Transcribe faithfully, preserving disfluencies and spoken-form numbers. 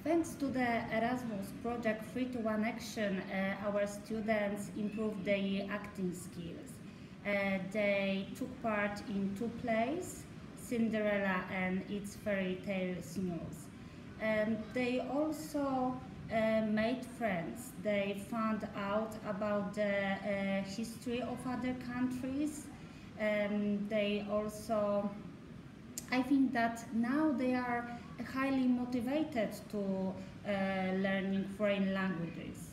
Thanks to the Erasmus project three to one Action, uh, our students improved their acting skills. Uh, they took part in two plays, Cinderella and Its Fairy Tale News. And they also uh, made friends. They found out about the uh, history of other countries. And they also, I think that now they are highly motivated to uh, learning foreign languages.